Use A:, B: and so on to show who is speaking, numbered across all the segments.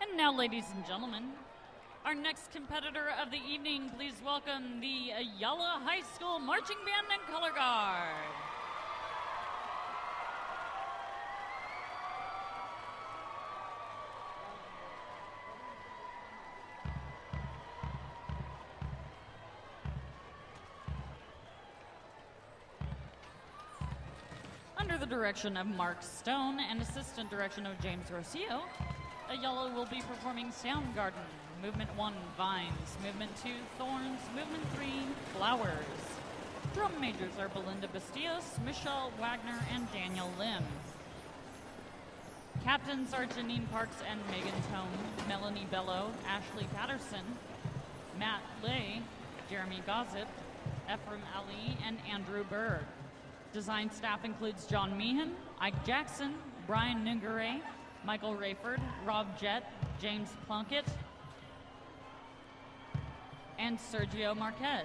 A: And now, ladies and gentlemen, our next competitor of the evening, please welcome the Ayala High School Marching Band and Color Guard. Under the direction of Mark Stone and assistant direction of James Rocio, Ayala will be performing Soundgarden, Movement 1, Vines, Movement 2, Thorns, Movement 3, Flowers. Drum majors are Belinda Bastillos, Michelle Wagner, and Daniel Lim. Captains are Janine Parks and Megan Tome, Melanie Bello, Ashley Patterson, Matt Lay, Jeremy Gossip, Ephraim Ali, and Andrew Berg. Design staff includes John Meehan, Ike Jackson, Brian Nungaray, Michael Rayford, Rob Jett, James Plunkett, and Sergio Marquez.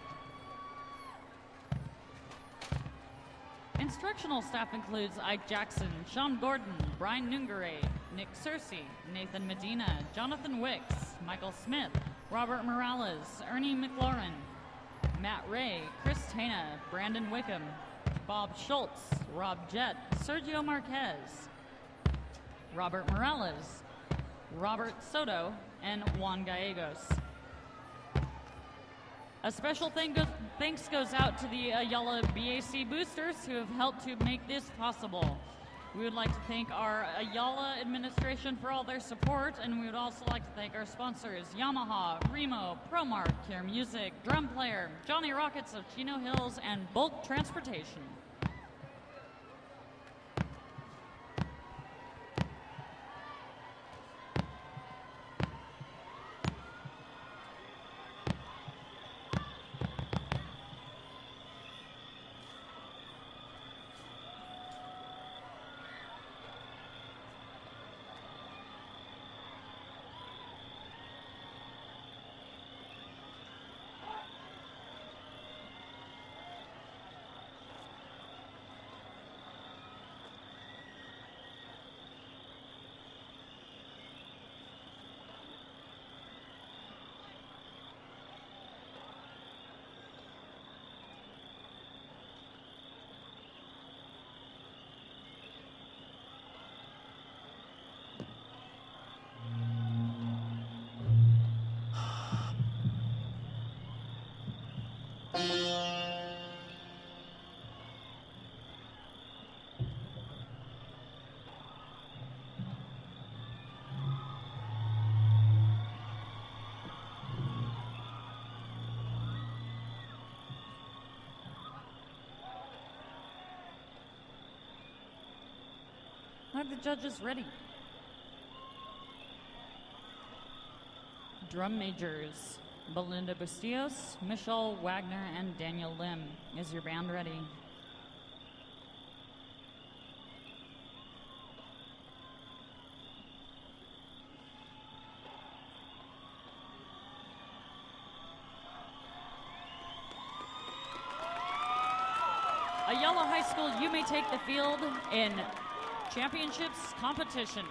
A: Instructional staff includes Ike Jackson, Sean Gordon, Brian Nungaray, Nick Searcy, Nathan Medina, Jonathan Wicks, Michael Smith, Robert Morales, Ernie McLaurin, Matt Ray, Chris Tana, Brandon Wickham, Bob Schultz, Rob Jett, Sergio Marquez, Robert Morales, Robert Soto, and Juan Gallegos. A special thanks goes out to the Ayala BAC boosters who have helped to make this possible. We would like to thank our Ayala administration for all their support, and we would also like to thank our sponsors, Yamaha, Remo, ProMark, Care Music, Drum Player, Johnny Rockets of Chino Hills, and Bulk Transportation. Are the judges ready? Drum majors, Belinda Bastillos, Michelle Wagner, and Daniel Lim. Is your band ready? Ayala High School, you may take the field in championships competition.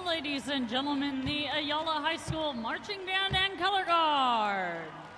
A: ladies and gentlemen, the Ayala High School Marching Band and Color Guard.